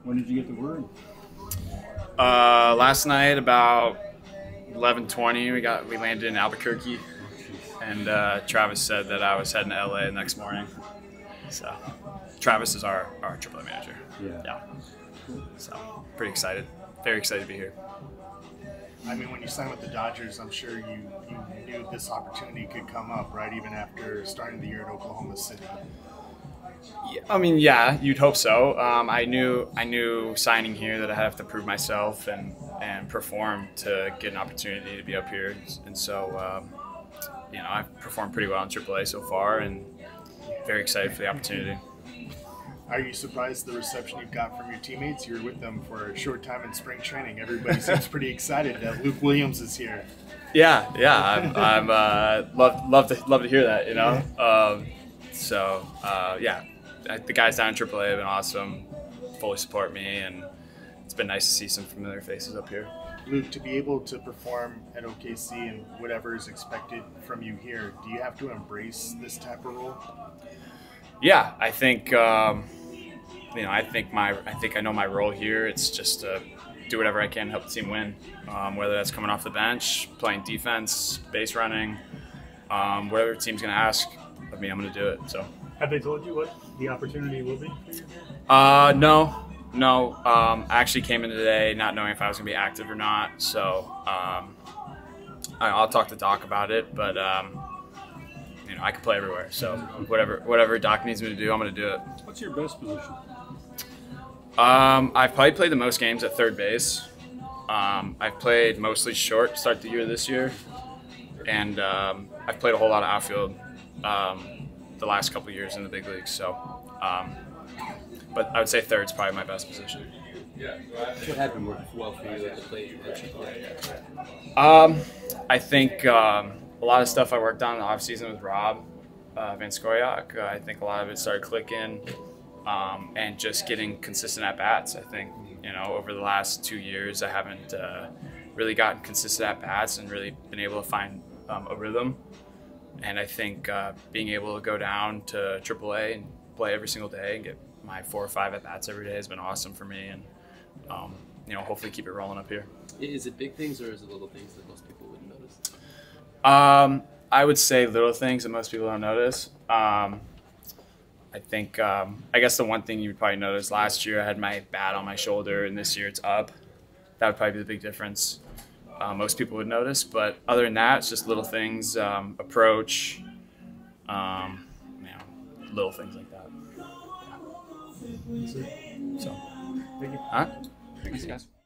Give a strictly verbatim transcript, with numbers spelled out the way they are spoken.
When did you get the word? Uh, last night about eleven twenty, we got we landed in Albuquerque, and uh, Travis said that I was heading to L A the next morning. So Travis is our our triple A manager. Yeah. Yeah. So pretty excited. Very excited to be here. I mean, when you signed with the Dodgers, I'm sure you, you knew this opportunity could come up, right? Even after starting the year at Oklahoma City. Yeah, I mean, yeah, you'd hope so. Um, I knew I knew signing here that I have to prove myself and, and perform to get an opportunity to be up here. And so, um, you know, I've performed pretty well in triple A so far, and very excited for the opportunity. Are you surprised the reception you've got from your teammates? You were with them for a short time in spring training. Everybody seems pretty excited that Luke Williams is here. Yeah, yeah, I'm, I'm uh, love love to love to hear that. You know, um, so uh, yeah, the guys down in triple A have been awesome, fully support me, and it's been nice to see some familiar faces up here. Luke, to be able to perform at O K C and whatever is expected from you here, do you have to embrace this type of role? Yeah, I think um, you know, I think my I think I know my role here. It's just to do whatever I can to help the team win, um, whether that's coming off the bench, playing defense, base running, um, whatever the team's going to ask of me, I'm going to do it. So. Have they told you what the opportunity will be for you? Uh, no, no. Um, I actually came in today not knowing if I was going to be active or not. So um, I, I'll talk to Doc about it, but um, you know, I can play everywhere. So whatever, whatever Doc needs me to do, I'm going to do it. What's your best position? Um, I've probably played the most games at third base. Um, I've played mostly short to start the year this year, and um, I've played a whole lot of outfield um, the last couple of years in the big leagues. So, um, but I would say third's probably my best position. What had been working well for you at the plate? Um, I think um, a lot of stuff I worked on in the offseason with Rob uh, Van Scoyoc. Uh, I think a lot of it started clicking. Um, and just getting consistent at bats. I think, you know, over the last two years, I haven't uh, really gotten consistent at bats and really been able to find um, a rhythm. And I think uh, being able to go down to triple A and play every single day and get my four or five at bats every day has been awesome for me. And um, you know, hopefully keep it rolling up here. Is it big things or is it little things that most people wouldn't notice? Um, I would say little things that most people don't notice. Um, I think, um, I guess the one thing you would probably notice, last year I had my bat on my shoulder and this year it's up. That would probably be the big difference. Uh, most people would notice, but other than that, it's just little things, um, approach, um, you know, little things like that. Yeah. So, Thank you. huh? Thanks, guys.